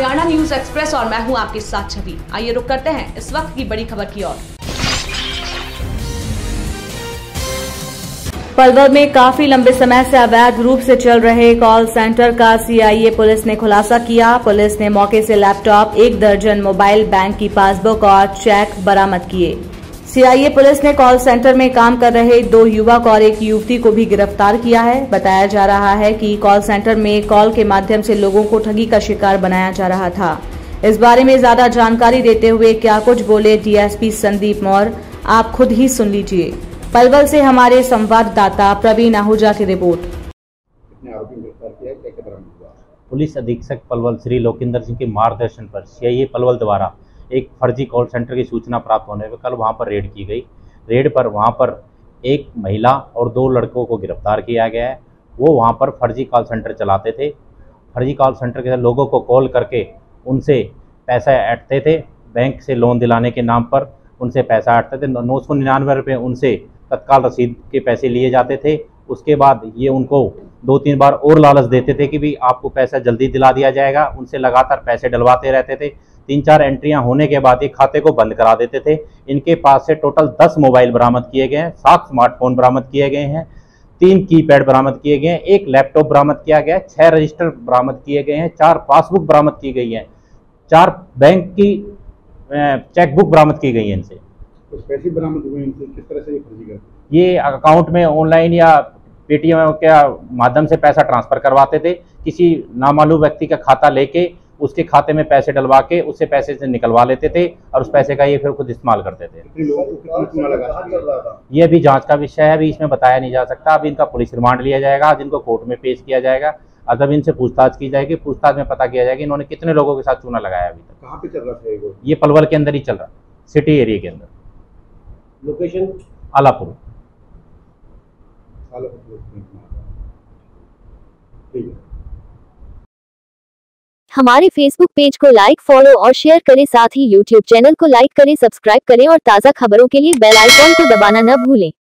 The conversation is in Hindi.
हरियाणा न्यूज एक्सप्रेस और मैं हूं आपके साथ छवि। आइए रुक करते हैं इस वक्त की बड़ी खबर की ओर। पलवल में काफी लंबे समय से अवैध रूप से चल रहे कॉल सेंटर का सीआईए पुलिस ने खुलासा किया। पुलिस ने मौके से लैपटॉप, 1 दर्जन मोबाइल, बैंक की पासबुक और चेक बरामद किए। सीआईए पुलिस ने कॉल सेंटर में काम कर रहे 2 युवक और 1 युवती को भी गिरफ्तार किया है। बताया जा रहा है कि कॉल सेंटर में कॉल के माध्यम से लोगों को ठगी का शिकार बनाया जा रहा था। इस बारे में ज्यादा जानकारी देते हुए क्या कुछ बोले डीएसपी संदीप मौर्य, आप खुद ही सुन लीजिए। पलवल से हमारे संवाददाता प्रवीण आहूजा की रिपोर्ट। पुलिस अधीक्षक पलवल श्री लोकेंद्र सिंह के मार्गदर्शन पर सीआईए पलवल द्वारा एक फर्जी कॉल सेंटर की सूचना प्राप्त होने पर कल वहां पर रेड की गई। रेड पर वहां पर एक महिला और 2 लड़कों को गिरफ्तार किया गया है। वो वहां पर फर्जी कॉल सेंटर चलाते थे। फर्जी कॉल सेंटर के लोगों को कॉल करके उनसे पैसा ऐंठते थे। बैंक से लोन दिलाने के नाम पर उनसे पैसा ऐंठते थे। 999 रुपये उनसे तत्काल रसीद के पैसे लिए जाते थे। उसके बाद ये उनको 2-3 बार और लालच देते थे कि भी आपको पैसा जल्दी दिला दिया जाएगा। उनसे लगातार पैसे डलवाते रहते थे। 3-4 एंट्रियां होने के बाद ये खाते को बंद करा देते थे। इनके पास से टोटल 10 मोबाइल बरामद किए गए हैं, 7 स्मार्टफोन बरामद किए गए हैं, 3 कीपैड बरामद किए गए हैं, 1 लैपटॉप बरामद किया गया है, 6 रजिस्टर बरामद किए गए हैं, 4 पासबुक बरामद की गई है, 4 बैंक की चेकबुक बरामद की गई है। इनसे तो पैसे बरामद हुए, इनसे किस तरह से ये फर्जी करते? ये अकाउंट में ऑनलाइन या पेटीएम के माध्यम से पैसा ट्रांसफर करवाते थे। किसी नामालूम व्यक्ति का खाता लेके उसके खाते में पैसे डलवा के उससे पैसे से निकलवा लेते थे और उस पैसे का ये फिर खुद इस्तेमाल करते थे। ये अभी जांच का विषय है, अभी इसमें बताया नहीं जा सकता। अभी इनका पुलिस रिमांड लिया जाएगा, आज इनको कोर्ट में पेश किया जाएगा और जब इनसे पूछताछ की जाएगी, पूछताछ में पता किया जाएगा इन्होंने कितने लोगों के साथ चूना लगाया। अभी तक कहाँ पे चल रहा था ये पलवल के अंदर ही चल रहा, सिटी एरिया के अंदर। लोकेशन आलापुर। हमारे फेसबुक पेज को लाइक, फॉलो और शेयर करें। साथ ही यूट्यूब चैनल को लाइक करें, सब्सक्राइब करें और ताज़ा खबरों के लिए बेल आइकॉन को दबाना न भूलें।